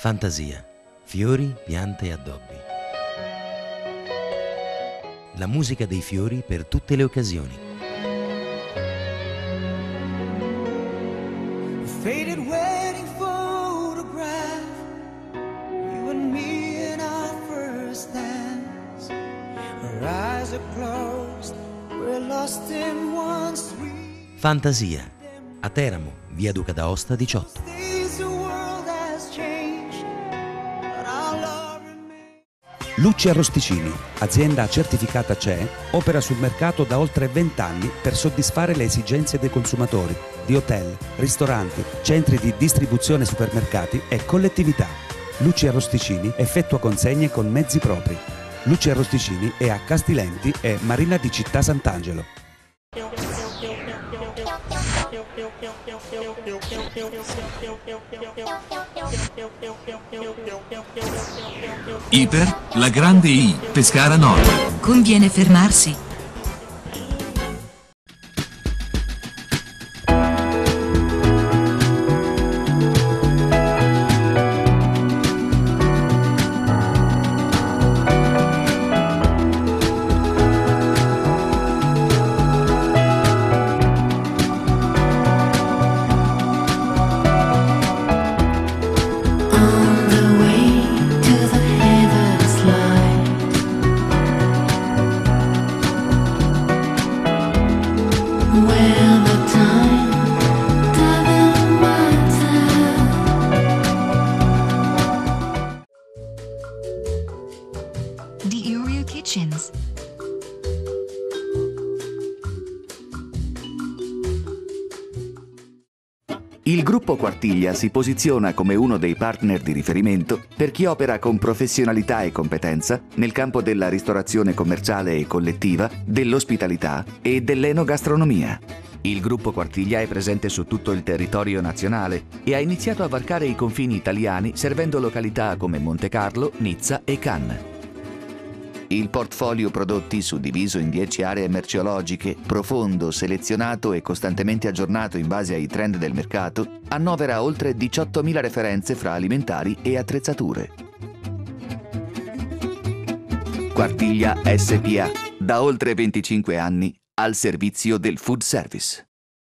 Fantasia, fiori, piante e addobbi. La musica dei fiori per tutte le occasioni. Faded wedding photograph, you and me in our first dance. Our eyes are closed, we're lost in one sweet. Fantasia, a Teramo, via Duca d'Aosta 18. Lucci Arrosticini, azienda certificata CE, opera sul mercato da oltre 20 anni per soddisfare le esigenze dei consumatori, di hotel, ristoranti, centri di distribuzione, supermercati e collettività. Lucci Arrosticini effettua consegne con mezzi propri. Lucci Arrosticini è a Castilenti e Marina di Città Sant'Angelo. Iper, la grande I, Pescara Nord. Conviene fermarsi. Kitchens. Il gruppo Quartiglia si posiziona come uno dei partner di riferimento per chi opera con professionalità e competenza nel campo della ristorazione commerciale e collettiva, dell'ospitalità e dell'enogastronomia. Il gruppo Quartiglia è presente su tutto il territorio nazionale e ha iniziato a varcare i confini italiani servendo località come Montecarlo, Nizza e Cannes. Il portfolio prodotti, suddiviso in 10 aree merceologiche, profondo, selezionato e costantemente aggiornato in base ai trend del mercato, annovera oltre 18.000 referenze fra alimentari e attrezzature. Quartiglia SPA, da oltre 25 anni, al servizio del food service.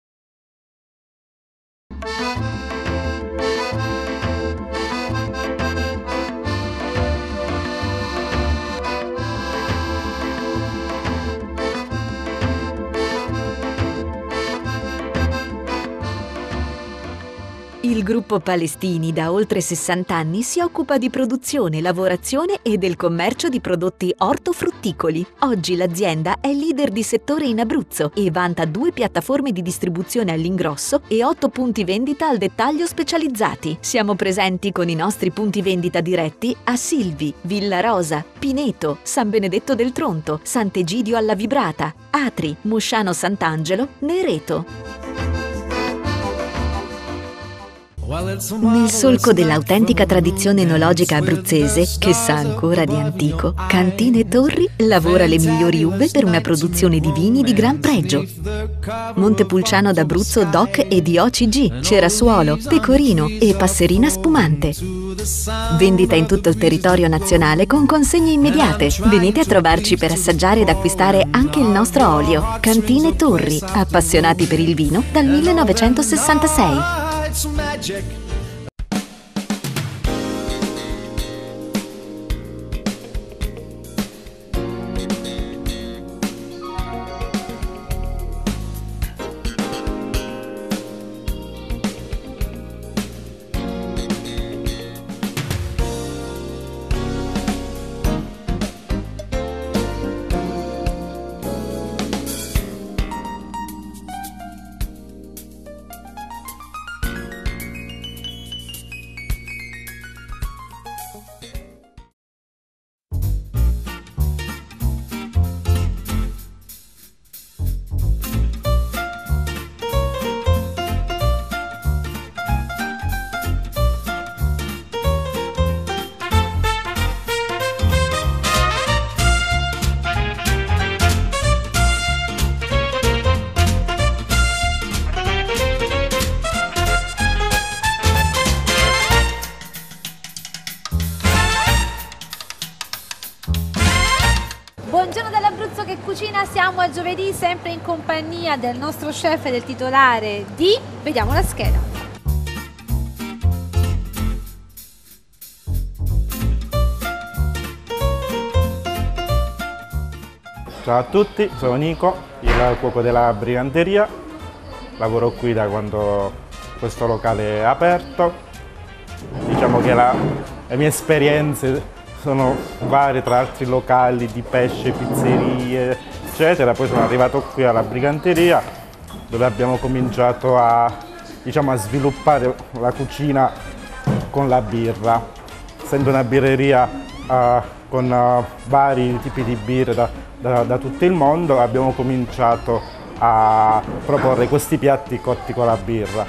Il gruppo Palestini da oltre 60 anni si occupa di produzione, lavorazione e del commercio di prodotti ortofrutticoli. Oggi l'azienda è leader di settore in Abruzzo e vanta 2 piattaforme di distribuzione all'ingrosso e 8 punti vendita al dettaglio specializzati. Siamo presenti con i nostri punti vendita diretti a Silvi, Villa Rosa, Pineto, San Benedetto del Tronto, Sant'Egidio alla Vibrata, Atri, Musciano Sant'Angelo, Nereto. Nel solco dell'autentica tradizione enologica abruzzese, che sa ancora di antico, Cantine Torri lavora le migliori uve per una produzione di vini di gran pregio. Montepulciano d'Abruzzo DOC e di OCG, Cerasuolo, Pecorino e Passerina Spumante. Vendita in tutto il territorio nazionale con consegne immediate. Venite a trovarci per assaggiare ed acquistare anche il nostro olio. Cantine Torri, appassionati per il vino dal 1966. Magic. a giovedì, sempre in compagnia del nostro chef e del titolare di... Vediamo la scheda. Ciao a tutti, sono Nico, il cuoco della Briganteria. Lavoro qui da quando questo locale è aperto. Diciamo che le mie esperienze sono varie tra altri locali di pesce, pizzerie, eccetera. Poi sono arrivato qui alla Briganteria, dove abbiamo cominciato a sviluppare la cucina con la birra. Essendo una birreria con vari tipi di birra da tutto il mondo, abbiamo cominciato a proporre questi piatti cotti con la birra.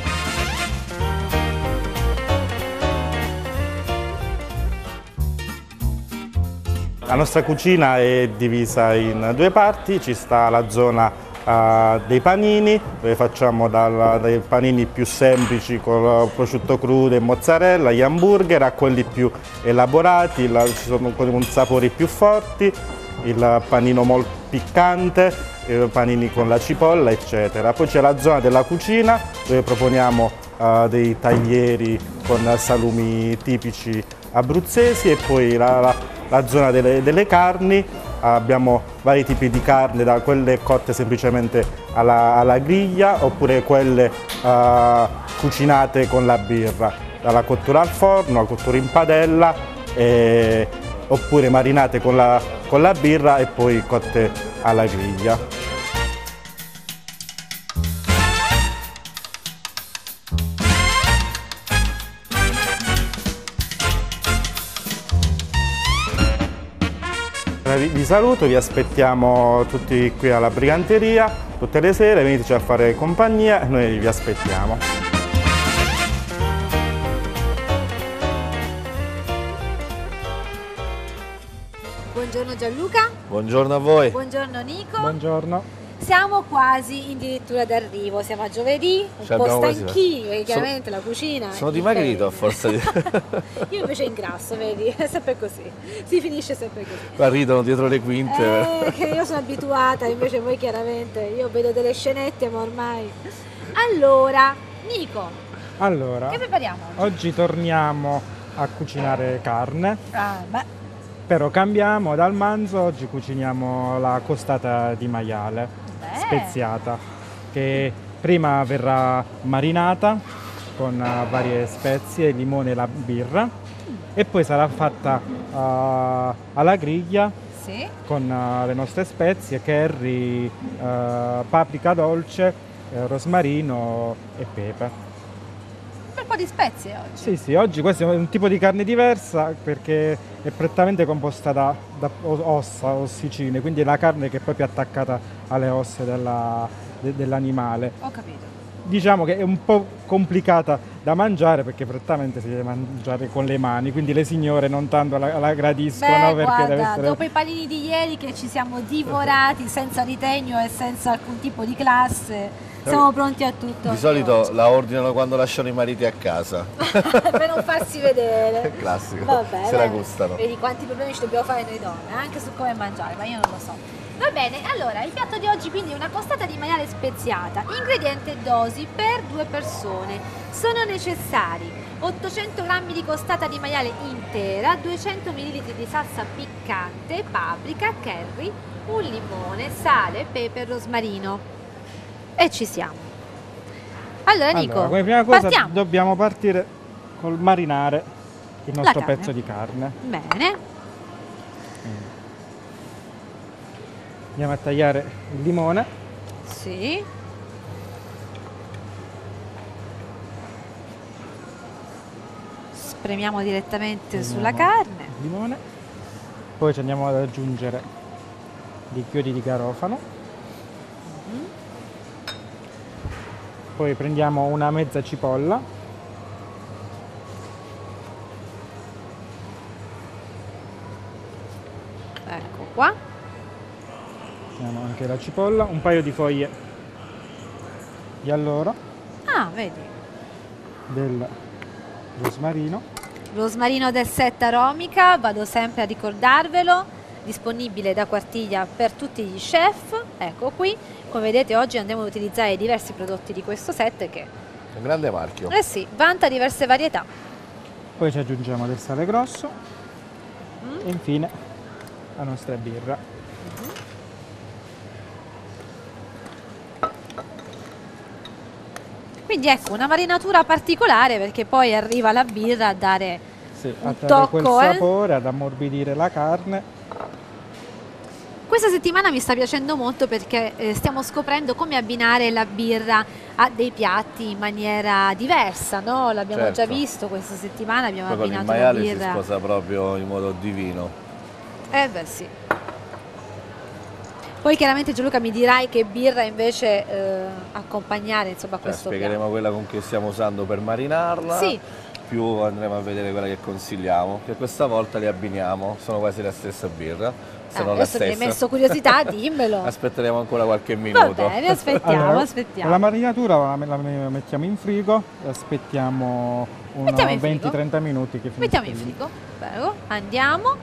La nostra cucina è divisa in due parti, ci sta la zona dei panini, dove facciamo dai panini più semplici con prosciutto crudo e mozzarella, gli hamburger, a quelli più elaborati, ci sono con sapori più forti, il panino molto piccante, panini con la cipolla, eccetera. Poi c'è la zona della cucina, dove proponiamo dei taglieri con salumi tipici abruzzesi, e poi la zona delle carni. Abbiamo vari tipi di carne, da quelle cotte semplicemente alla griglia, oppure quelle cucinate con la birra, dalla cottura al forno, la cottura in padella, oppure marinate con la birra e poi cotte alla griglia. Vi saluto, vi aspettiamo tutti qui alla Briganteria, tutte le sere, veniteci a fare compagnia, noi vi aspettiamo. Buongiorno Gianluca. Buongiorno a voi. Buongiorno Nico. Buongiorno. Siamo quasi addirittura d'arrivo, siamo a giovedì, un po' stanchi, perché chiaramente la cucina... Sono dimagrito a forza di... Io invece ingrasso, vedi, è sempre così, si finisce sempre così. Ma ridono dietro le quinte. Che io sono abituata, invece voi chiaramente, io vedo delle scenette ma ormai... Allora, Nico, che prepariamo oggi? Oggi torniamo a cucinare carne. Però cambiamo dal manzo, oggi cuciniamo la costata di maiale speziata, che prima verrà marinata con varie spezie, il limone e la birra, e poi sarà fatta alla griglia con le nostre spezie, curry, paprika dolce, rosmarino e pepe. Un po' di spezie oggi. Sì, oggi questo è un tipo di carne diversa perché è prettamente composta da ossicine, quindi è la carne che è proprio attaccata alle ossa dell'animale. Ho capito. Diciamo che è un po' complicata da mangiare perché prettamente si deve mangiare con le mani, quindi le signore non tanto la gradiscono. Perché guarda, deve essere... dopo i panini di ieri che ci siamo divorati senza ritegno e senza alcun tipo di classe, siamo pronti a tutto. Di solito la ordinano quando lasciano i mariti a casa. Per non farsi vedere. Classico. Vabbè, se la gustano. Vedi quanti problemi ci dobbiamo fare noi donne, anche su come mangiare, ma io non lo so. Va bene, allora il piatto di oggi quindi è una costata di maiale speziata. Ingredienti e dosi per 2 persone. Sono necessari 800 g di costata di maiale intera, 200 ml di salsa piccante, paprika, curry, un limone, sale, pepe e rosmarino. E ci siamo. Allora Nico, come prima cosa partiamo. dobbiamo partire col marinare il nostro pezzo di carne. Bene. Andiamo a tagliare il limone. Sì. Spremiamo direttamente sulla carne. Il limone. Poi ci andiamo ad aggiungere dei chiodi di garofano. Poi prendiamo una mezza cipolla. Ecco qua. Mettiamo anche la cipolla, un paio di foglie di alloro. Ah, vedi. Del rosmarino. Rosmarino del Setta Aromica, vado sempre a ricordarvelo. disponibile da Quartiglia per tutti gli chef. Ecco qui, come vedete oggi andiamo ad utilizzare diversi prodotti di questo set che Un grande marchio. eh sì, vanta diverse varietà. Poi ci aggiungiamo del sale grosso e infine la nostra birra. Quindi ecco, una marinatura particolare perché poi arriva la birra a dare Sì, a un dare tocco. quel sapore, ad ammorbidire la carne. Questa settimana mi sta piacendo molto perché stiamo scoprendo come abbinare la birra a dei piatti in maniera diversa, no? L'abbiamo Certo. già visto questa settimana, abbiamo Poi con il abbinato la maiale si birra. sposa proprio in modo divino. Eh beh sì. Poi chiaramente Gianluca mi dirai che birra invece accompagnare insomma a questo Spiegheremo quella con che stiamo usando per marinarla. Sì. Più andremo a vedere quella che consigliamo, che questa volta le abbiniamo, sono quasi la stessa birra. Se non la adesso mi hai stessa. messo curiosità, dimmelo. Aspetteremo ancora qualche Va minuto. bene, aspettiamo, Allora, aspettiamo. La marinatura la mettiamo in frigo e aspettiamo Mettiamo in frigo? 20-30 minuti che finisca. Mettiamo in frigo. Prego, andiamo.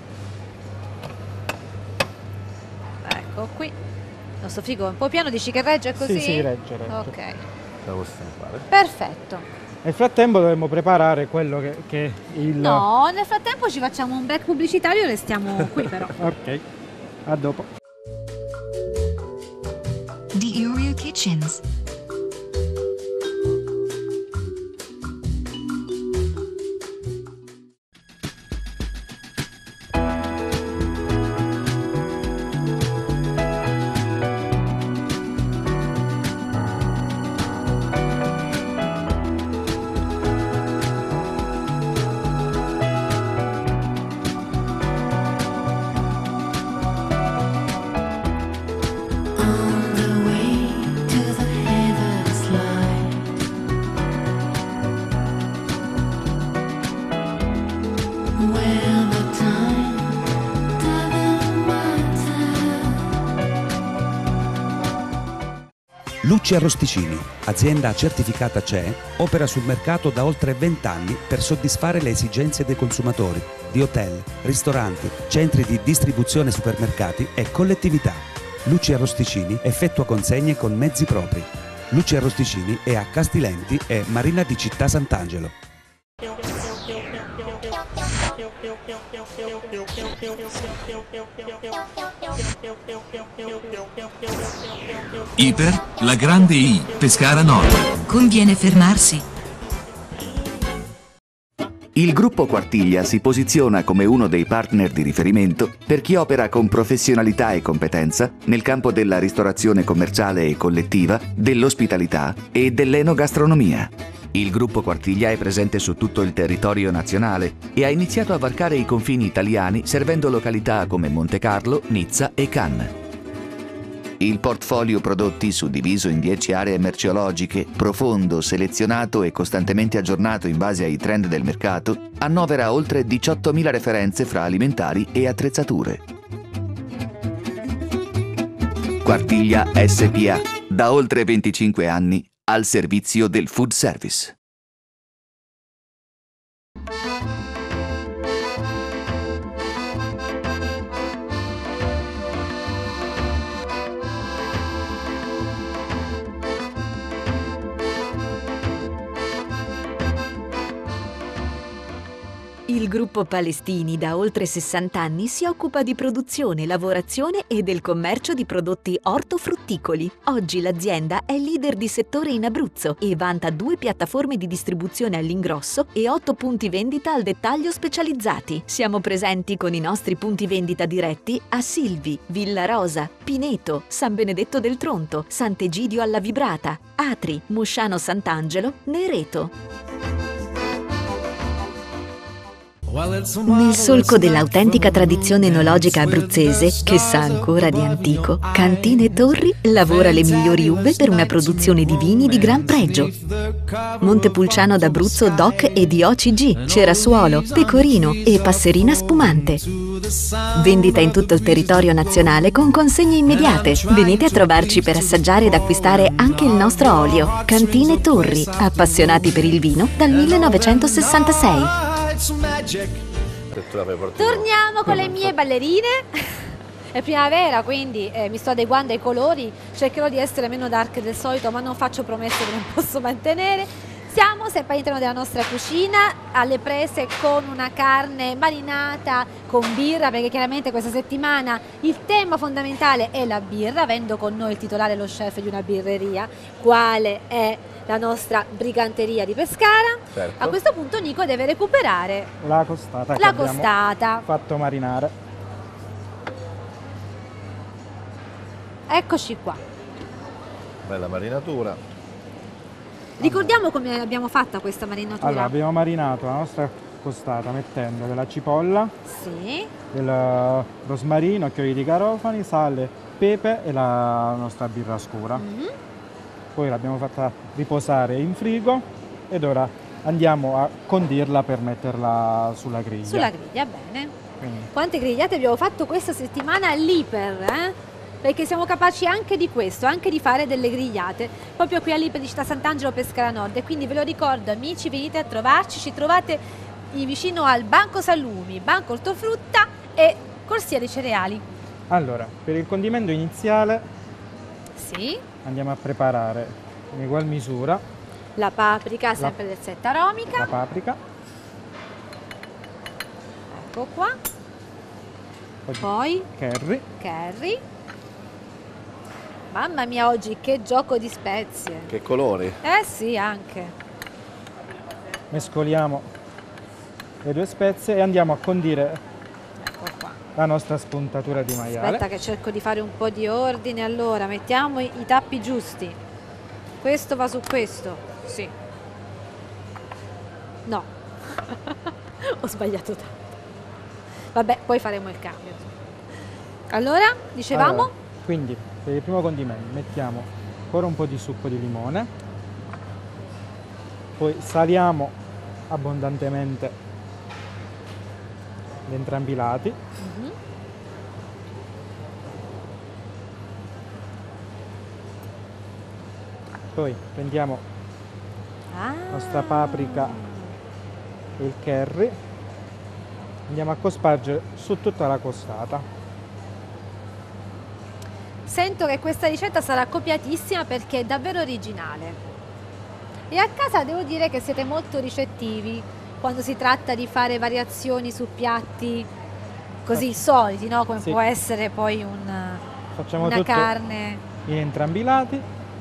Ecco qui. Il nostro frigo è un po' pieno, dici che regge così? Sì, regge. Ok, La possiamo fare. perfetto. Nel frattempo dovremmo preparare quello che è il... No, nel frattempo ci facciamo un break pubblicitario e restiamo qui però. Ok, a dopo. The Oreo Kitchens. Lucci Arrosticini, azienda certificata CE, opera sul mercato da oltre 20 anni per soddisfare le esigenze dei consumatori, di hotel, ristoranti, centri di distribuzione, supermercati e collettività. Lucci Arrosticini effettua consegne con mezzi propri. Lucci Arrosticini è a Castilenti e Marina di Città Sant'Angelo. Iper, la grande I, Pescara Nord. Conviene fermarsi. Il gruppo Quartiglia si posiziona come uno dei partner di riferimento per chi opera con professionalità e competenza nel campo della ristorazione commerciale e collettiva, dell'ospitalità e dell'enogastronomia. Il gruppo Quartiglia è presente su tutto il territorio nazionale e ha iniziato a varcare i confini italiani servendo località come Montecarlo, Nizza e Cannes. Il portfolio prodotti, suddiviso in 10 aree merceologiche, profondo, selezionato e costantemente aggiornato in base ai trend del mercato, annovera oltre 18.000 referenze fra alimentari e attrezzature. Quartiglia SPA, da oltre 25 anni, al servizio del food service. Il gruppo Palestini da oltre 60 anni si occupa di produzione, lavorazione e del commercio di prodotti ortofrutticoli. Oggi l'azienda è leader di settore in Abruzzo e vanta 2 piattaforme di distribuzione all'ingrosso e 8 punti vendita al dettaglio specializzati. Siamo presenti con i nostri punti vendita diretti a Silvi, Villa Rosa, Pineto, San Benedetto del Tronto, Sant'Egidio alla Vibrata, Atri, Musciano Sant'Angelo, Nereto. Nel solco dell'autentica tradizione enologica abruzzese, che sa ancora di antico, Cantine Torri lavora le migliori uve per una produzione di vini di gran pregio. Montepulciano d'Abruzzo DOC e di OCG, Cerasuolo, Pecorino e Passerina Spumante. Vendita in tutto il territorio nazionale con consegne immediate. Venite a trovarci per assaggiare ed acquistare anche il nostro olio. Cantine Torri, appassionati per il vino dal 1966. It's magic E tu la fai partire. Torniamo con le mie ballerine. È primavera, quindi mi sto adeguando ai colori, cercherò di essere meno dark del solito, ma non faccio promesse che non posso mantenere. Siamo sempre all'interno della nostra cucina, alle prese con una carne marinata con birra, perché chiaramente questa settimana il tema fondamentale è la birra, avendo con noi il titolare, lo chef di una birreria, quale è la nostra Briganteria di Pescara. Certo. A questo punto Nico deve recuperare La costata che la abbiamo costata. fatto marinare. Eccoci qua. Bella marinatura. Ricordiamo come abbiamo fatta questa marinatura. Allora, abbiamo marinato la nostra costata mettendo della cipolla, Sì. del rosmarino, chiodi di garofani, sale, pepe e la nostra birra scura. Poi l'abbiamo fatta riposare in frigo ed ora andiamo a condirla per metterla sulla griglia. Sulla griglia, bene. Quindi, Quante grigliate abbiamo fatto questa settimana all'Iper, Perché siamo capaci anche di questo, anche di fare delle grigliate, proprio qui all'Iper di Città Sant'Angelo Pescara Nord. E quindi ve lo ricordo, amici, venite a trovarci, ci trovate vicino al Banco Salumi, Banco Ortofrutta e Corsia dei Cereali. allora, per il condimento iniziale Sì, andiamo a preparare in ugual misura la paprika, sempre del set aromica. la paprika, Ecco qua. Poi curry. Mamma mia, oggi che gioco di spezie. Che colori. Sì, anche. mescoliamo le due spezie e andiamo a condire Ecco qua. la nostra spuntatura di maiale. Aspetta che cerco di fare un po' di ordine. Allora, mettiamo i tappi giusti. Questo va su questo. Sì. No. Ho sbagliato tanto. Vabbè, poi faremo il cambio. Allora, dicevamo? Allora, quindi per il primo condimento mettiamo ancora un po' di succo di limone, poi saliamo abbondantemente entrambi i lati, poi prendiamo la nostra paprika e il curry, andiamo a cospargere su tutta la costata. Sento che questa ricetta sarà copiatissima perché è davvero originale. E a casa devo dire che siete molto ricettivi quando si tratta di fare variazioni su piatti così soliti, no? Come Sì. può essere poi Facciamo una tutto carne. in entrambi i lati.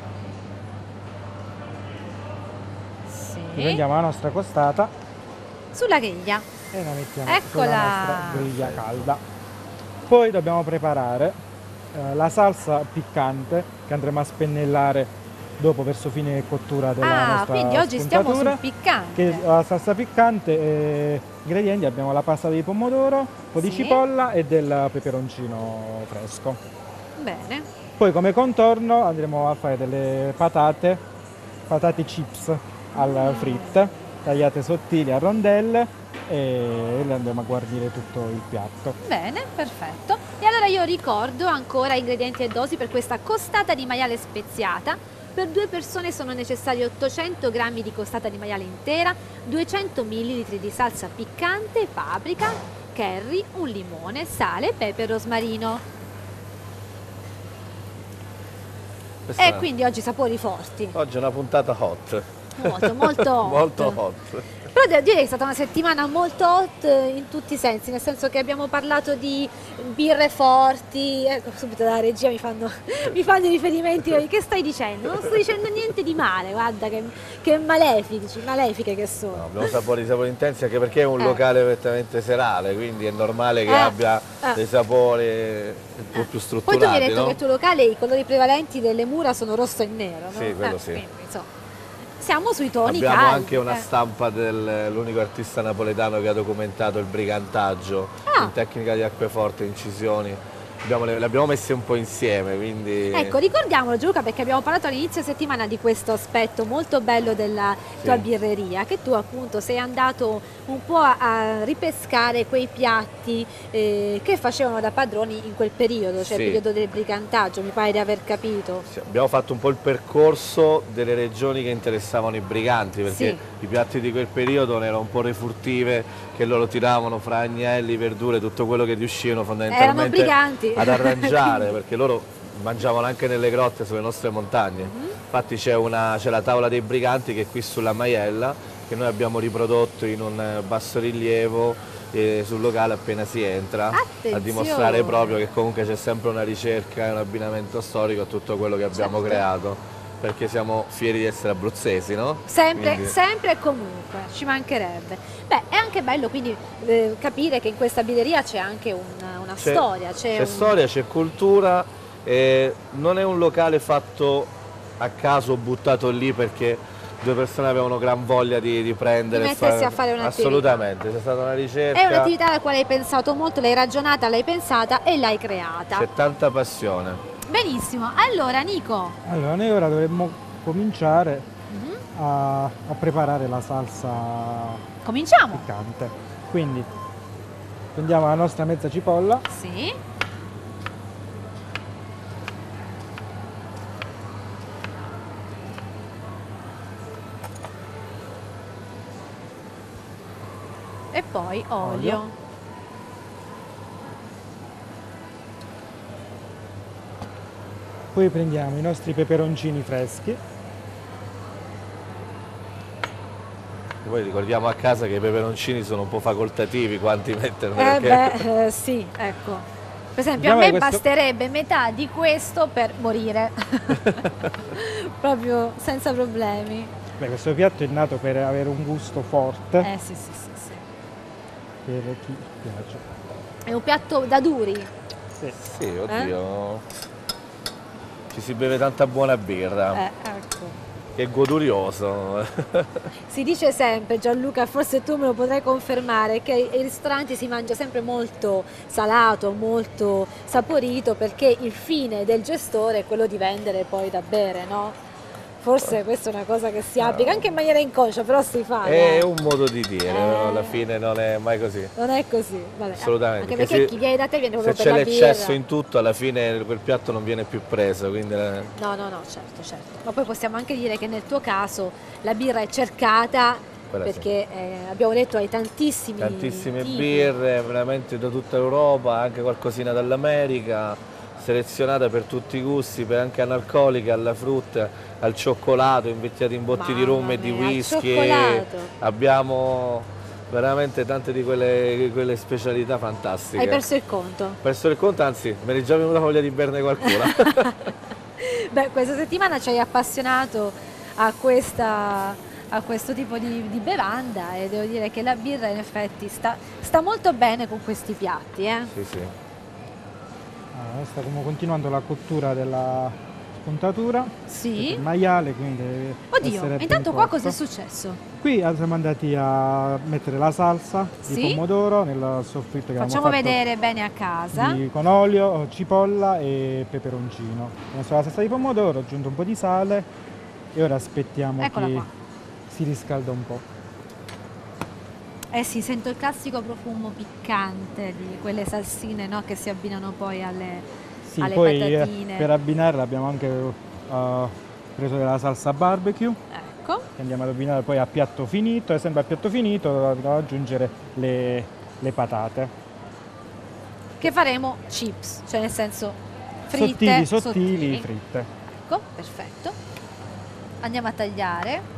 Sì. Prendiamo la nostra costata Sulla griglia. e la mettiamo Eccola! sulla nostra griglia calda. Poi dobbiamo preparare la salsa piccante che andremo a spennellare dopo verso fine cottura della nostra quindi oggi stiamo sul spuntatura. piccante. Che la salsa piccante, ingredienti, abbiamo la pasta di pomodoro, un po' di Sì. cipolla e del peperoncino fresco. Bene. Poi come contorno andremo a fare delle patate chips al fritte, tagliate sottili a rondelle e le andremo a guarnire tutto il piatto. Bene, perfetto. E allora io ricordo ancora ingredienti e dosi per questa costata di maiale speziata. Per 2 persone sono necessari 800 g di costata di maiale intera, 200 ml di salsa piccante, paprika, curry, un limone, sale, pepe e rosmarino. Questa E quindi oggi sapori forti. Oggi è una puntata hot. Molto, molto hot. Molto hot. Però devo dire che è stata una settimana molto hot in tutti i sensi, nel senso che abbiamo parlato di birre forti, ecco, subito dalla regia mi fanno i riferimenti, che stai dicendo? Non sto dicendo niente di male, guarda che malefiche che sono. No, abbiamo sapori intensi anche perché è un locale prettamente serale, quindi è normale che abbia dei sapori un po' più strutturati. Poi tu mi hai detto no? che il tuo locale i colori prevalenti delle mura sono rosso e nero, no? Sì, quello sì. Quindi, insomma, siamo sui toni Abbiamo caldi. anche una stampa dell'unico artista napoletano che ha documentato il brigantaggio in tecnica di acqueforte, incisioni. Le abbiamo messe un po' insieme, quindi... Ecco, ricordiamolo Gianluca, perché abbiamo parlato all'inizio settimana di questo aspetto molto bello della tua birreria, che tu appunto sei andato un po' a ripescare quei piatti che facevano da padroni in quel periodo, cioè il periodo del brigantaggio, mi pare di aver capito. Sì, abbiamo fatto un po' il percorso delle regioni che interessavano i briganti, perché i piatti di quel periodo erano un po' refurtive che loro tiravano fra agnelli, verdure, tutto quello che riuscivano fondamentalmente ad arrangiare, perché loro mangiavano anche nelle grotte sulle nostre montagne. Infatti c'è la tavola dei briganti che è qui sulla Maiella, che noi abbiamo riprodotto in un bassorilievo sul locale appena si entra. Attenzione. A dimostrare proprio che comunque c'è sempre una ricerca e un abbinamento storico a tutto quello che abbiamo creato, perché siamo fieri di essere abruzzesi, no? Sempre e comunque, ci mancherebbe. Beh, è anche bello quindi capire che in questa birreria c'è anche una storia. C'è storia, c'è cultura, non è un locale fatto a caso, buttato lì perché due persone avevano gran voglia di prendere di mettersi a fare un'attività. Assolutamente, c'è stata una ricerca. È un'attività alla quale hai pensato molto, l'hai ragionata, l'hai pensata e l'hai creata. C'è tanta passione. Benissimo, allora Nico. Allora noi ora dovremmo cominciare a preparare la salsa piccante. Quindi prendiamo la nostra mezza cipolla. Sì. E poi olio. Poi prendiamo i nostri peperoncini freschi. Poi ricordiamo a casa che i peperoncini sono un po' facoltativi quanti mettere. Sì, ecco. Per esempio a me basterebbe metà di questo per morire. Proprio senza problemi. Beh, questo piatto è nato per avere un gusto forte. Sì. Per chi piace. È un piatto da duri? Sì, oddio. Ci si beve tanta buona birra. Ecco. Che è godurioso. Si dice sempre, Gianluca, forse tu me lo potrai confermare, che ai ristoranti si mangia sempre molto salato, molto saporito, perché il fine del gestore è quello di vendere poi da bere, no? Forse questa è una cosa che si applica anche in maniera inconscia, però si fa. È un modo di dire, alla fine non è mai così. Non è così, vabbè. Assolutamente. Anche perché chi viene da te viene proprio per la birra. Se c'è l'eccesso in tutto, alla fine quel piatto non viene più preso. Quindi... No, certo. Ma poi possiamo anche dire che nel tuo caso la birra è cercata, perché abbiamo detto hai tantissime birre, veramente da tutta Europa, anche qualcosina dall'America, selezionata per tutti i gusti, anche analcoliche, alla frutta, al cioccolato, invecchiati in botti di rum e di whisky. Abbiamo veramente tante di quelle specialità fantastiche. Hai perso il conto? Ho perso il conto, anzi, me ne già venuta voglia di berne qualcuna. Beh, questa settimana ci hai appassionato a questo tipo di bevanda e devo dire che la birra in effetti sta molto bene con questi piatti. Sì. Sta come continuando la cottura della spuntatura. Sì. Il maiale, quindi deve Oddio, intanto qua cosa è successo? Qui siamo andati a mettere la salsa di pomodoro nel soffritto che facciamo vedere bene a casa. Con olio, cipolla e peperoncino. Ho messo la salsa di pomodoro, ho aggiunto un po' di sale e ora aspettiamo che si riscalda un po'. Sì, sento il classico profumo piccante di quelle salsine, no, che si abbinano poi alle patatine. Per abbinarla abbiamo anche preso della salsa barbecue. Ecco. Che andiamo ad abbinare poi a piatto finito, e sempre a piatto finito dobbiamo aggiungere le patate. Che faremo chips, cioè nel senso fritte. Sottili, fritte. Ecco, perfetto. Andiamo a tagliare.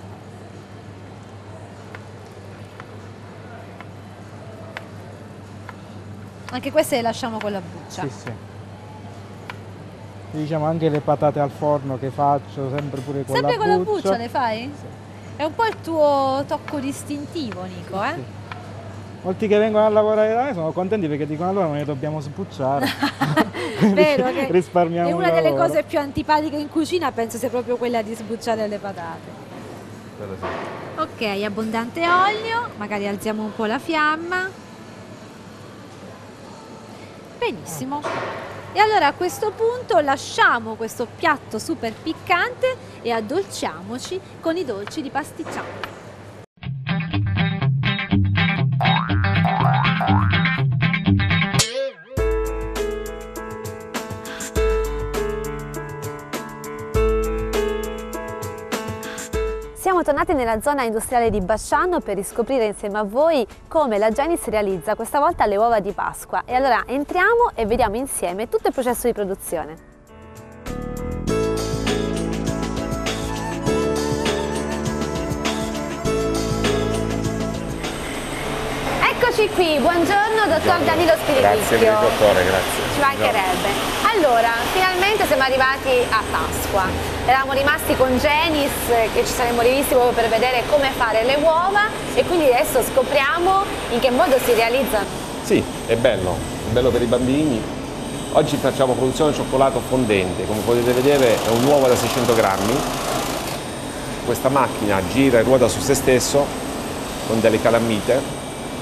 Anche queste le lasciamo con la buccia. Sì. Diciamo anche le patate al forno che faccio, sempre pure con la buccia. Sempre con la buccia le fai? Sì. È un po' il tuo tocco distintivo, Nico, Sì. Molti che vengono a lavorare da me sono contenti perché dicono allora non le dobbiamo sbucciare. Vero che risparmiamo è una delle cose più antipatiche in cucina, penso sia proprio quella di sbucciare le patate. Ok, abbondante olio, magari alziamo un po' la fiamma. Benissimo. E allora a questo punto lasciamo questo piatto super piccante e addolciamoci con i dolci di pasticciano. Siamo tornati entrati nella zona industriale di Basciano per riscoprire insieme a voi come la Genis realizza questa volta le uova di Pasqua. E allora entriamo e vediamo insieme tutto il processo di produzione. Eccoci qui, buongiorno dottor Danilo Spirivicchio. Grazie dottore, grazie. Ci mancherebbe. Allora, finalmente siamo arrivati a Pasqua. Eravamo rimasti con Genis, che ci saremmo rivisti proprio per vedere come fare le uova e quindi adesso scopriamo in che modo si realizzano. Sì, è bello per i bambini. Oggi facciamo produzione di cioccolato fondente, come potete vedere è un uovo da 600 grammi. Questa macchina gira e ruota su se stesso con delle calamite.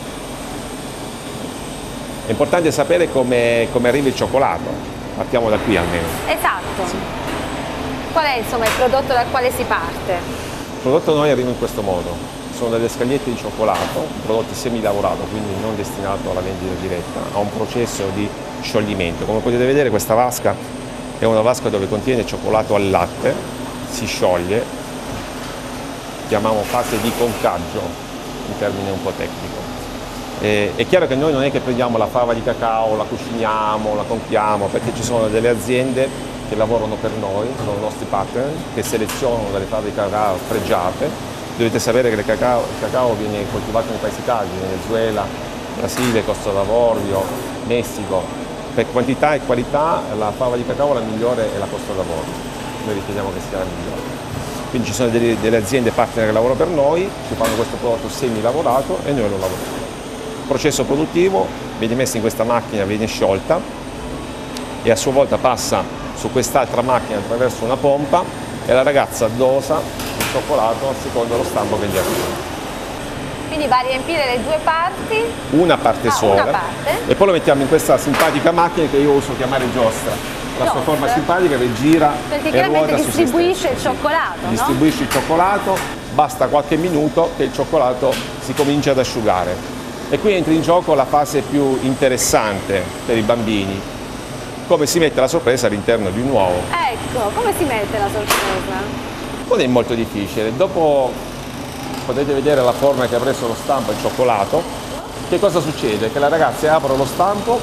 È importante sapere come arriva il cioccolato, partiamo da qui almeno. Esatto. Sì. Qual è insomma il prodotto dal quale si parte? Il prodotto da noi arriva in questo modo, sono delle scagliette di cioccolato, un prodotto semilavorato, quindi non destinato alla vendita diretta, ha un processo di scioglimento. Come potete vedere questa vasca è una vasca dove contiene cioccolato al latte, si scioglie, chiamiamo fase di concaggio, un termine un po' tecnico. È chiaro che noi non è che prendiamo la fava di cacao, la cuciniamo, la compiamo, perché ci sono delle aziende che lavorano per noi, sono i nostri partner, che selezionano delle fave di cacao pregiate. Dovete sapere che il cacao viene coltivato nei paesi caldi, Venezuela, Brasile, Costa d'Avorio, Messico. Per quantità e qualità la fava di cacao la migliore è la Costa d'Avorio, noi riteniamo che sia la migliore. Quindi ci sono delle aziende partner che lavorano per noi, ci fanno questo prodotto semilavorato e noi lo lavoriamo. Il processo produttivo viene messo in questa macchina, viene sciolta e a sua volta passa su quest'altra macchina attraverso una pompa e la ragazza dosa il cioccolato secondo lo stampo che gli arriva. Quindi va a riempire le due parti? Una parte sola. Una parte. E poi lo mettiamo in questa simpatica macchina che io uso chiamare giostra. La sua forma simpatica che gira perché e ruota su se distribuisce il cioccolato, no? Distribuisce il cioccolato, basta qualche minuto che il cioccolato si comincia ad asciugare. E qui entra in gioco la fase più interessante per i bambini, come si mette la sorpresa all'interno di un uovo. Ecco, come si mette la sorpresa? Non è molto difficile, dopo potete vedere la forma che ha preso lo stampo il cioccolato. Che cosa succede? Che le ragazze aprono lo stampo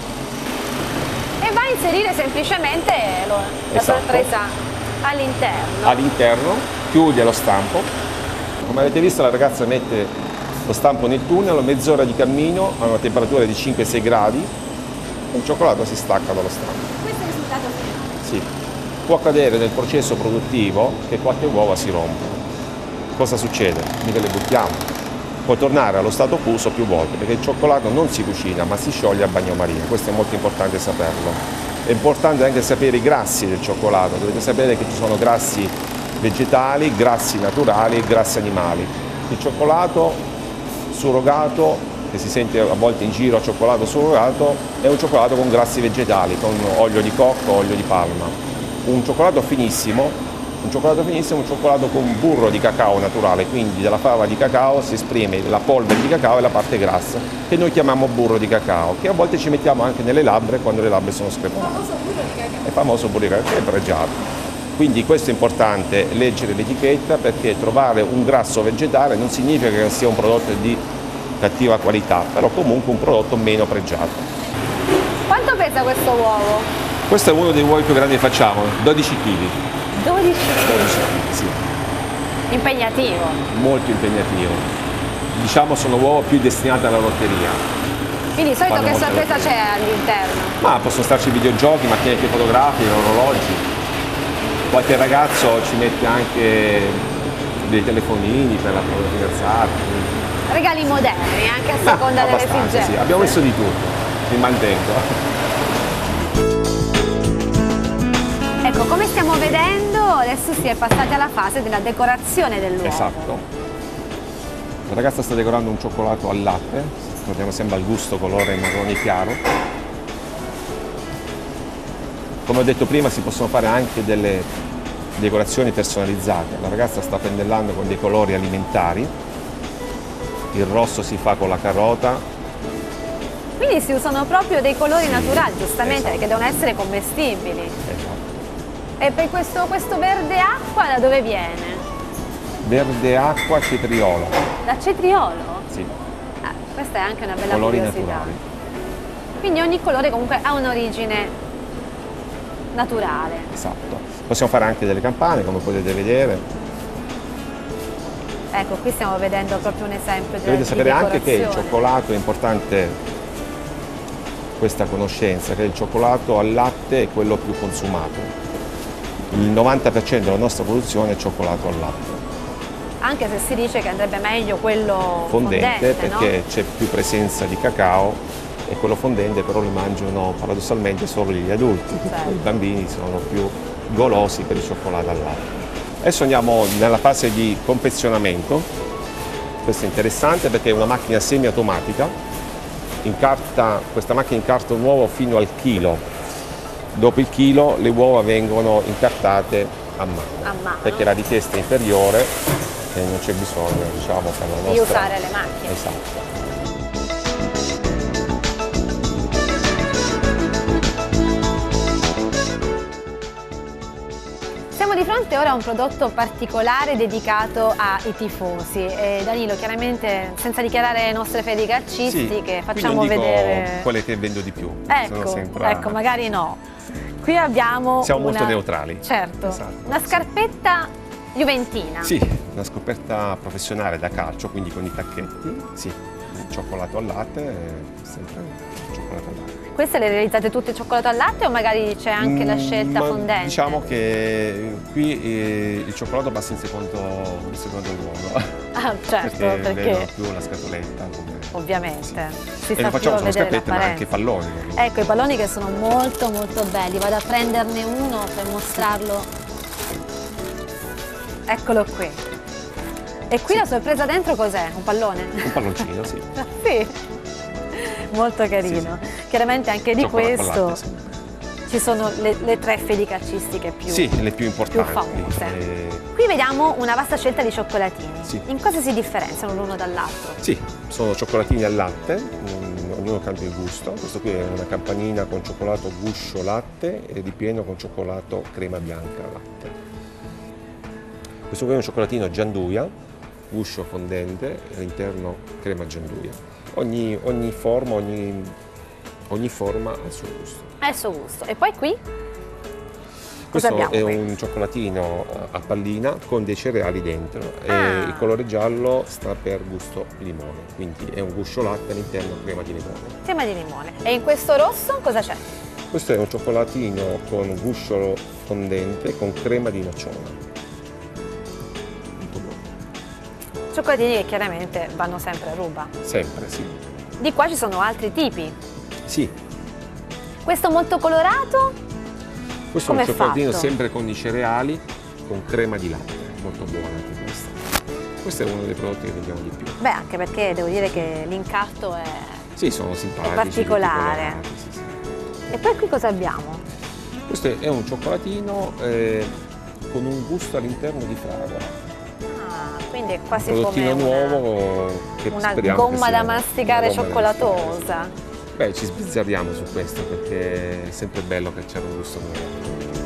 e va a inserire semplicemente la sorpresa all'interno. All'interno, chiude lo stampo. Come avete visto la ragazza mette lo stampo nel tunnel, mezz'ora di cammino a una temperatura di 5-6 gradi e il cioccolato si stacca dallo stampo. Questo è il risultato finale? Sì. Può accadere nel processo produttivo che qualche uova si rompa. Cosa succede? Mica le buttiamo. Può tornare allo stato fuso più volte perché il cioccolato non si cucina ma si scioglie a bagnomaria. Questo è molto importante saperlo. È importante anche sapere i grassi del cioccolato. Dovete sapere che ci sono grassi vegetali, grassi naturali e grassi animali. Il cioccolato surrogato, che si sente a volte in giro cioccolato surrogato, è un cioccolato con grassi vegetali, con olio di cocco, olio di palma. Un cioccolato finissimo è un cioccolato con burro di cacao naturale, quindi dalla fava di cacao si esprime la polvere di cacao e la parte grassa, che noi chiamiamo burro di cacao, che a volte ci mettiamo anche nelle labbra quando le labbra sono screpate. È famoso burro di cacao, che è pregiato. Quindi questo è importante, leggere l'etichetta, perché trovare un grasso vegetale non significa che sia un prodotto di cattiva qualità, però comunque un prodotto meno pregiato. Quanto pesa questo uovo? Questo è uno dei uovi più grandi che facciamo, 12 kg. 12 kg? 12 kg, sì. Impegnativo. Molto impegnativo. Diciamo sono uova più destinate alla lotteria. Quindi di solito che sorpresa c'è all'interno? Ma possono starci videogiochi, macchinette fotografiche, orologi. Qualche ragazzo ci mette anche dei telefonini per la propria fidanzata. Regali moderni, anche a seconda delle esigenze. Sì, abbiamo messo di tutto, mi mantengo. Ecco, come stiamo vedendo, adesso si è passati alla fase della decorazione dell'uovo. Esatto. La ragazza sta decorando un cioccolato al latte, vediamo sempre al gusto colore marrone chiaro. Come ho detto prima si possono fare anche delle decorazioni personalizzate. La ragazza sta pendellando con dei colori alimentari, il rosso si fa con la carota. Quindi si usano proprio dei colori naturali, giustamente, esatto, che devono essere commestibili. Esatto. E per questo verde acqua da dove viene? verde acqua cetriolo. Da cetriolo? Sì. Questa è anche una bella Colori curiosità. naturali. Quindi ogni colore comunque ha un'origine naturale. Esatto. Possiamo fare anche delle campane, come potete vedere. Ecco, qui stiamo vedendo proprio un esempio di Dovete sapere anche che il decorazione. cioccolato è importante, questa conoscenza, che il cioccolato al latte è quello più consumato. Il 90% della nostra produzione è cioccolato al latte. Anche se si dice che andrebbe meglio quello Fondente, perché no? c'è più presenza di cacao, e quello fondente però lo mangiano paradossalmente solo gli adulti, Certo. I bambini sono più golosi per il cioccolato al latte. Adesso andiamo nella fase di confezionamento. Questo è interessante perché è una macchina semiautomatica, questa macchina incarta un uovo fino al chilo. Dopo il chilo le uova vengono incartate a mano, perché la richiesta è inferiore e non c'è bisogno, diciamo, per la nostra... Di usare le macchine. Esatto. Siamo di fronte ora a un prodotto particolare dedicato ai tifosi. Danilo, chiaramente senza dichiarare le nostre fedi calcistiche, facciamo qui non dico vedere quelle che vendo di più. Ecco, magari no. Qui abbiamo Siamo molto neutrali. Certo, Esatto, una scarpetta juventina. Sì, una scoperta professionale da calcio, quindi con i tacchetti, sì, cioccolato al latte, sempre cioccolato al latte. Queste le realizzate tutte cioccolato al latte o magari c'è anche la scelta fondente? Diciamo che qui il cioccolato passa in secondo luogo. Ah, certo, perché vedo più la scatoletta. Ovviamente. Sì. E lo facciamo sulle scarpette, ma anche i palloni. Ecco, i palloni che sono molto molto belli. Vado a prenderne uno per mostrarlo. Eccolo qui. E qui la sorpresa dentro cos'è? Un pallone? Un palloncino, sì. Sì. Molto carino. Sì. Chiaramente anche di Cioccolato questo latte, sì. ci sono le tre fedi calcistiche più, le più importanti. più famose. Qui vediamo una vasta scelta di cioccolatini. Sì. In cosa si differenziano l'uno dall'altro? Sì, sono cioccolatini al latte, ognuno cambia il gusto. Questo qui è una campanina con cioccolato guscio latte e ripieno con cioccolato crema bianca latte. Questo qui è un cioccolatino gianduia, guscio fondente e all'interno crema gianduia. Ogni forma ha il suo gusto. Ha il suo gusto. E poi qui? Questo è qui? un cioccolatino a pallina con dei cereali dentro e il colore giallo sta per gusto limone, quindi è un guscio latte all'interno crema di limone. Crema di limone. E in questo rosso cosa c'è? Questo è un cioccolatino con guscio fondente con crema di nocciola. Molto buono. Cioccolatini che chiaramente vanno sempre a ruba. Sempre, sì. Di qua ci sono altri tipi. Sì. Questo molto colorato? Questo è un cioccolatino sempre con i cereali, con crema di latte, molto buono anche questo. Questo è uno dei prodotti che vendiamo di più. Beh, anche perché devo dire che l'incarto è... Sì, sono simpatici. È particolare. Sì. E poi qui cosa abbiamo? Questo è un cioccolatino con un gusto all'interno di fragola. Ah, quindi è quasi un come nuovo che una speriamo gomma che sia da masticare una gomma cioccolatosa. Da masticare. Beh, ci sbizzarriamo su questo perché è sempre bello che c'è un gusto nuovo.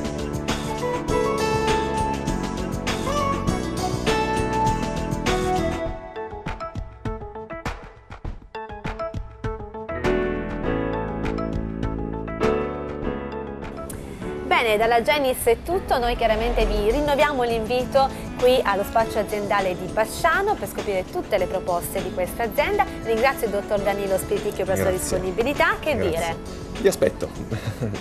Bene, dalla Genis è tutto, noi chiaramente vi rinnoviamo l'invito qui allo spazio aziendale di Basciano per scoprire tutte le proposte di questa azienda. Ringrazio il dottor Danilo Spiriticchio per la sua disponibilità, dire? Vi aspetto.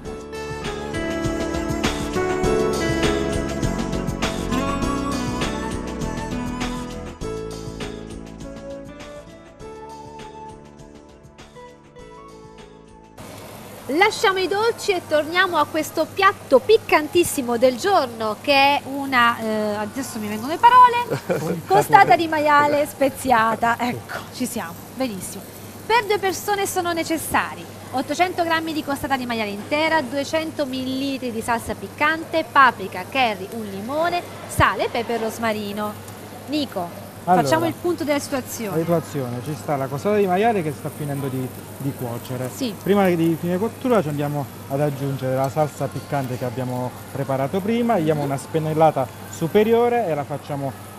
Lasciamo i dolci e torniamo a questo piatto piccantissimo del giorno che è una, adesso mi vengono le parole, costata di maiale speziata. Ecco, ci siamo, benissimo. Per 2 persone sono necessari 800 g di costata di maiale intera, 200 ml di salsa piccante, paprika, curry, un limone, sale, pepe e rosmarino. Nico, allora, facciamo il punto della situazione. La situazione, ci sta la costata di maiale che sta finendo di cuocere. Sì. Prima di fine cottura ci andiamo ad aggiungere la salsa piccante che abbiamo preparato prima, diamo una spennellata superiore e la facciamo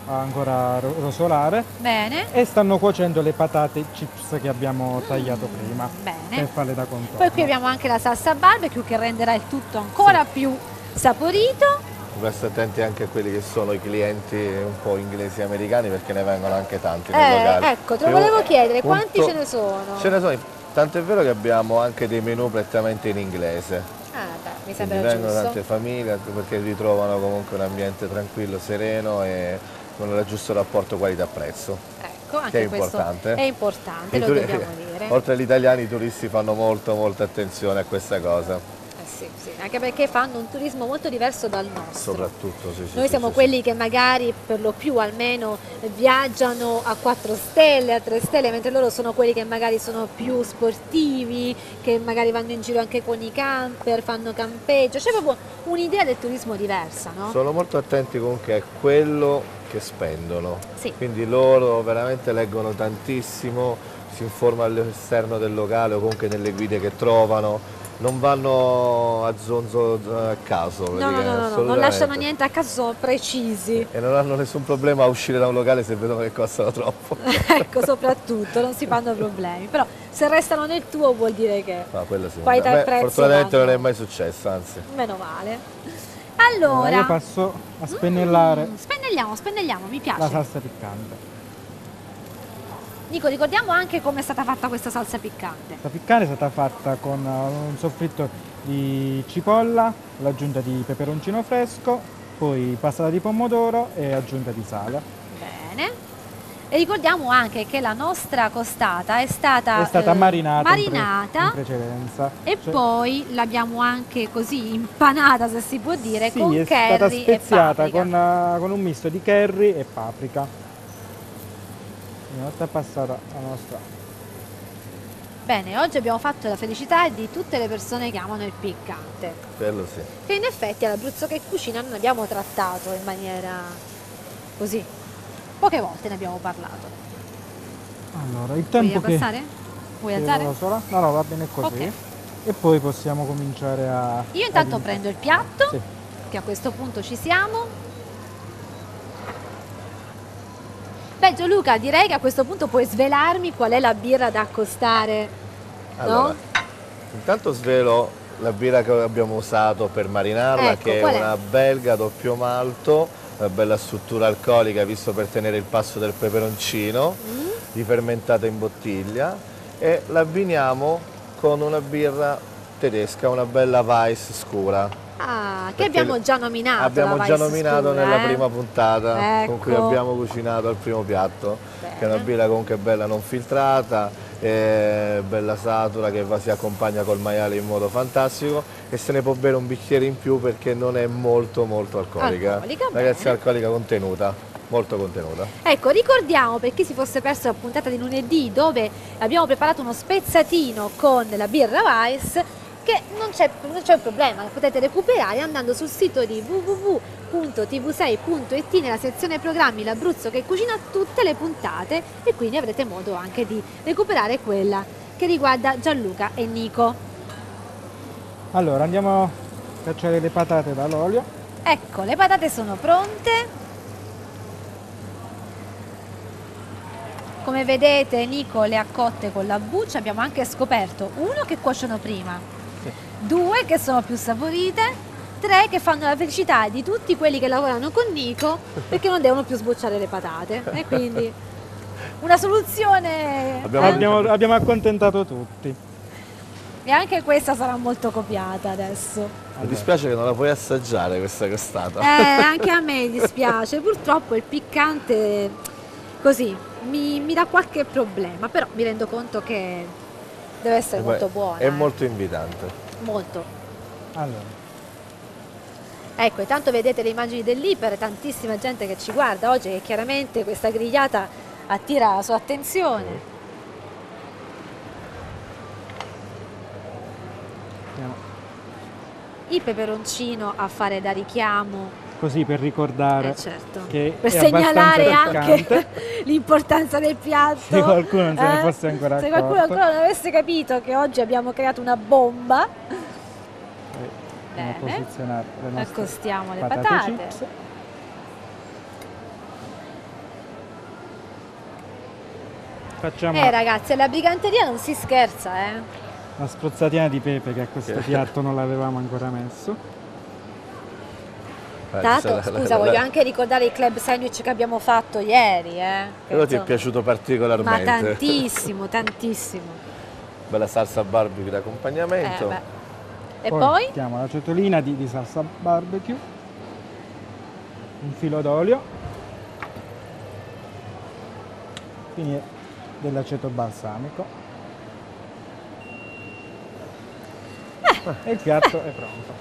ancora rosolare. Bene. E stanno cuocendo le patate chips che abbiamo tagliato prima. Bene. Per farle da contorno. Poi qui abbiamo anche la salsa barbecue che renderà il tutto ancora più saporito. Bisogna stare attenti anche a quelli che sono i clienti un po' inglesi e americani, perché ne vengono anche tanti nel locale. Ecco, te lo volevo chiedere, quanti ce ne sono? Ce ne sono, tanto è vero che abbiamo anche dei menù prettamente in inglese. Mi sembra vengono giusto. tante famiglie perché ritrovano comunque un ambiente tranquillo, sereno e con il giusto rapporto qualità-prezzo. Ecco, anche che è questo importante. è importante, lo dobbiamo dire. Oltre agli italiani, i turisti fanno molta attenzione a questa cosa. Sì, anche perché fanno un turismo molto diverso dal nostro. Soprattutto, sì. Noi siamo quelli che magari per lo più almeno viaggiano a 4 stelle, a 3 stelle, mentre loro sono quelli che magari sono più sportivi, che magari vanno in giro anche con i camper, fanno campeggio. C'è proprio un'idea del turismo diversa, no? Sono molto attenti comunque a quello che spendono. Sì. Quindi loro veramente leggono tantissimo, si informano all'esterno del locale o comunque nelle guide che trovano. Non vanno a zonzo a caso, No, non lasciano niente a caso, sono precisi. E non hanno nessun problema a uscire da un locale se vedono che costano troppo. Ecco, soprattutto, non si fanno problemi. Però se restano nel tuo vuol dire che quello sì. qualità e prezzo fortunatamente vanno. non è mai successo, anzi. Meno male. Allora, io passo a spennellare spennelliamo, mi piace. la salsa piccante. Nico, ricordiamo anche come è stata fatta questa salsa piccante. La piccante è stata fatta con un soffritto di cipolla, l'aggiunta di peperoncino fresco, poi passata di pomodoro e aggiunta di sale. Bene. E ricordiamo anche che la nostra costata è stata marinata in E precedenza. poi l'abbiamo anche così impanata, se si può dire, Sì, con è curry stata speziata e paprika. con un misto di curry e paprika. Una volta passata la nostra. Bene, oggi abbiamo fatto la felicità di tutte le persone che amano il piccante. Quello sì. Che in effetti all'Abruzzo che cucina non abbiamo trattato in maniera così. Poche volte ne abbiamo parlato. Allora, il tempo Vuoi abbassare? Vuoi alzare? No, va bene così. Ok. E poi possiamo cominciare a... Io intanto prendo il piatto, Sì. che a questo punto ci siamo. Beh Gianluca, direi che a questo punto puoi svelarmi qual è la birra da accostare, Allora, no? intanto svelo la birra che abbiamo usato per marinarla, Ecco, che è qual è? una belga doppio malto, una bella struttura alcolica visto per tenere il passo del peperoncino, di fermentata in bottiglia, e la abbiniamo con una birra tedesca, una bella Weiss scura. Ah, che Perché abbiamo già nominato. Abbiamo la già Weiss nominato scura, nella prima puntata, con cui Ecco. abbiamo cucinato al primo piatto, Bene. che è una birra comunque bella non filtrata, bella satura, che si accompagna col maiale in modo fantastico e se ne può bere un bicchiere in più perché non è molto alcolica. Alcolica, Ragazzi, bene. alcolica contenuta, molto contenuta. Ecco, ricordiamo per chi si fosse perso la puntata di lunedì dove abbiamo preparato uno spezzatino con la birra Weiss, che non c'è un problema, lo potete recuperare andando sul sito di www.tv6.it nella sezione programmi l'Abruzzo che cucina tutte le puntate e quindi avrete modo anche di recuperare quella che riguarda Gianluca e Nico. Allora, andiamo a cacciare le patate dall'olio. Ecco, le patate sono pronte. Come vedete Nico le ha cotte con la buccia, abbiamo anche scoperto uno che cuociono prima. 2 che sono più saporite, 3 che fanno la felicità di tutti quelli che lavorano con Nico perché non devono più sbucciare le patate e quindi una soluzione. Abbiamo accontentato tutti. E anche questa sarà molto copiata adesso. Mi dispiace che non la puoi assaggiare questa costata. Anche a me dispiace, purtroppo il piccante così mi dà qualche problema, però mi rendo conto che deve essere molto buona. È molto invitante. Molto. Allora. Ecco, intanto vedete le immagini dell'Iper, tantissima gente che ci guarda oggi e chiaramente questa grigliata attira la sua attenzione. Il peperoncino a fare da richiamo. Così per ricordare certo. che per è segnalare anche piccante. l'importanza del piatto. Se qualcuno non se ne fosse ancora Se accorto. qualcuno ancora non avesse capito che oggi abbiamo creato una bomba. Andiamo a posizionare le nostre accostiamo le patate patate. chips. Facciamo ragazzi, alla briganteria non si scherza, la spruzzatina di pepe, che a questo piatto non l'avevamo ancora messo. Tato, scusa, voglio anche ricordare il club sandwich che abbiamo fatto ieri, Quello ti è piaciuto particolarmente? Ma tantissimo, tantissimo. Bella salsa barbecue d'accompagnamento. E poi? Mettiamo la ciotolina di salsa barbecue, un filo d'olio, quindi dell'aceto balsamico. E il piatto è pronto.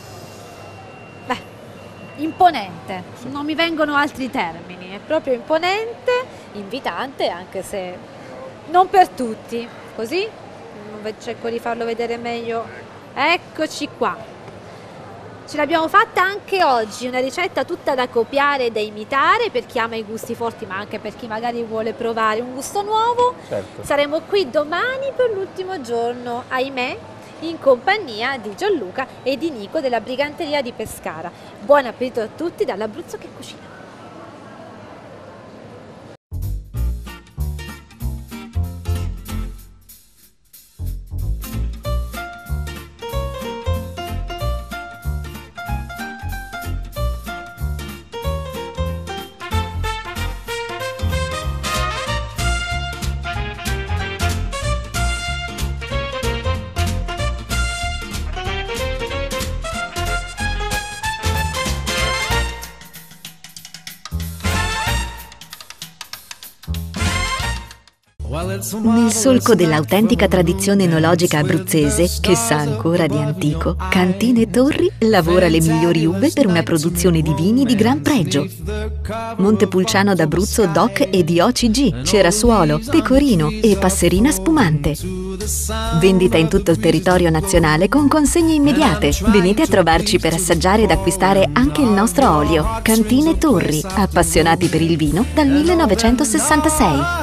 Imponente, non mi vengono altri termini, è proprio imponente, invitante, anche se non per tutti. Così cerco di farlo vedere meglio. Eccoci qua. Ce l'abbiamo fatta anche oggi, una ricetta tutta da copiare e da imitare per chi ama i gusti forti, ma anche per chi magari vuole provare un gusto nuovo. Certo. Saremo qui domani per l'ultimo giorno, ahimè, in compagnia di Gianluca e di Nico della Briganteria di Pescara. Buon appetito a tutti dall'Abruzzo che cucina. Nel solco dell'autentica tradizione enologica abruzzese, che sa ancora di antico, Cantine Torri lavora le migliori uve per una produzione di vini di gran pregio. Montepulciano d'Abruzzo DOC e di OCG, Cerasuolo, Pecorino e Passerina Spumante. Vendita in tutto il territorio nazionale con consegne immediate. Venite a trovarci per assaggiare ed acquistare anche il nostro olio. Cantine Torri, appassionati per il vino dal 1966.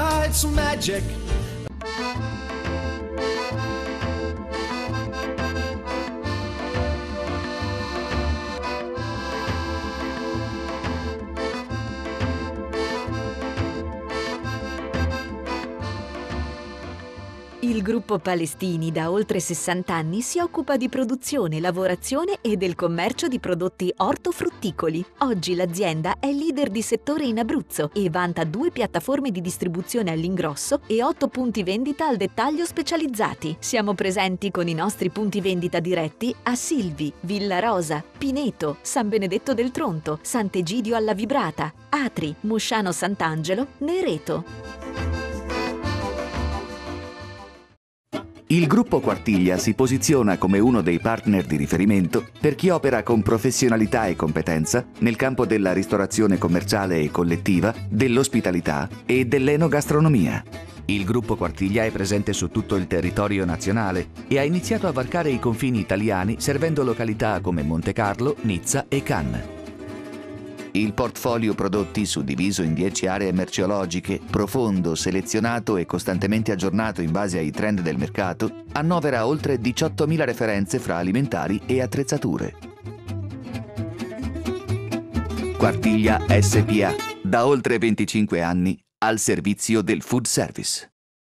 Il gruppo Palestini da oltre 60 anni si occupa di produzione, lavorazione e del commercio di prodotti ortofrutticoli. Oggi l'azienda è leader di settore in Abruzzo e vanta 2 piattaforme di distribuzione all'ingrosso e 8 punti vendita al dettaglio specializzati. Siamo presenti con i nostri punti vendita diretti a Silvi, Villa Rosa, Pineto, San Benedetto del Tronto, Sant'Egidio alla Vibrata, Atri, Musciano Sant'Angelo, Nereto. Il gruppo Quartiglia si posiziona come uno dei partner di riferimento per chi opera con professionalità e competenza nel campo della ristorazione commerciale e collettiva, dell'ospitalità e dell'enogastronomia. Il gruppo Quartiglia è presente su tutto il territorio nazionale e ha iniziato a varcare i confini italiani servendo località come Montecarlo, Nizza e Cannes. Il portfolio prodotti, suddiviso in 10 aree merceologiche, profondo, selezionato e costantemente aggiornato in base ai trend del mercato, annovera oltre 18.000 referenze fra alimentari e attrezzature. Quartiglia SPA, da oltre 25 anni, al servizio del food service.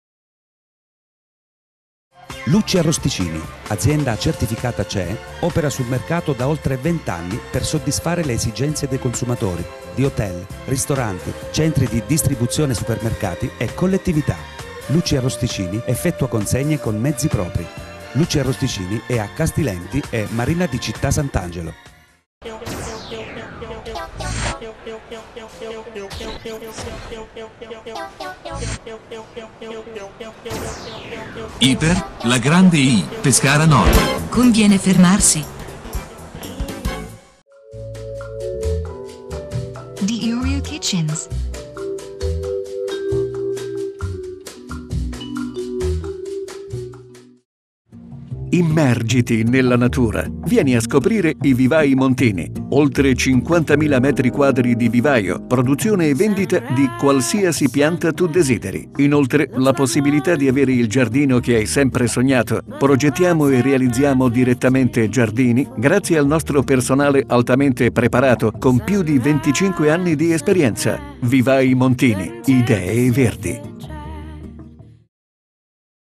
Lucci Arrosticini, azienda certificata CE, opera sul mercato da oltre 20 anni per soddisfare le esigenze dei consumatori di hotel, ristoranti, centri di distribuzione, supermercati e collettività. Lucci Arrosticini effettua consegne con mezzi propri. Lucci Arrosticini è a Castilenti e Marina di Città Sant'Angelo. Iper, la grande I, Pescara Nord. Conviene fermarsi. The Oreo Kitchens. Immergiti nella natura. Vieni a scoprire i Vivai Montini. Oltre 50.000 metri quadri di vivaio, produzione e vendita di qualsiasi pianta tu desideri. Inoltre, la possibilità di avere il giardino che hai sempre sognato. Progettiamo e realizziamo direttamente giardini grazie al nostro personale altamente preparato con più di 25 anni di esperienza. Vivai Montini. Idee verdi.